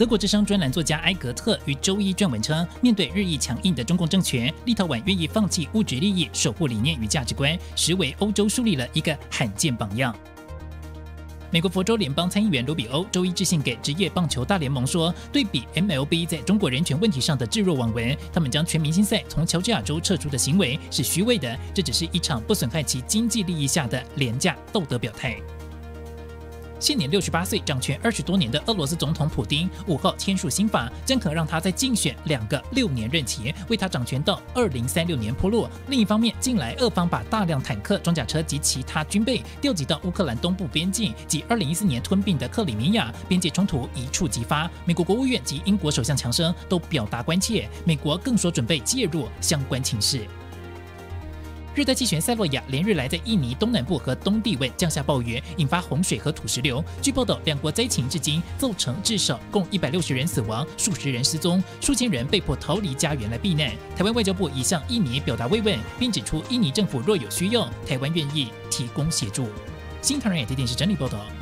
德国之声专栏作家埃格特于周一撰文称，面对日益强硬的中共政权，立陶宛愿意放弃物质利益，守护理念与价值观，实为欧洲树立了一个罕见榜样。美国佛州联邦参议员卢比欧周一致信给职业棒球大联盟说，对比 MLB 在中国人权问题上的置若罔闻，他们将全明星赛从乔治亚州撤出的行为是虚伪的，这只是一场不损害其经济利益下的廉价道德表态。现年68岁、掌权20多年的俄罗斯总统普丁5号签署新法，将可让他再竞选2个6年任期，为他掌权到2036年铺路。另一方面，近来俄方把大量坦克、装甲车及其他军备调集到乌克兰东部边境，及2014年吞并的克里米亚，边界冲突一触即发。美国国务院及英国首相强生都表达关切，美国更说准备介入相关情势。热带气旋塞洛亚连日来在印尼东南部和东帝汶降下暴雨，引发洪水和土石流。据报道，两国灾情至今造成至少共160人死亡，数十人失踪，数千人被迫逃离家园来避难。台湾外交部已向印尼表达慰问，并指出印尼政府若有需要，台湾愿意提供协助。新唐人亚太电视整理报道。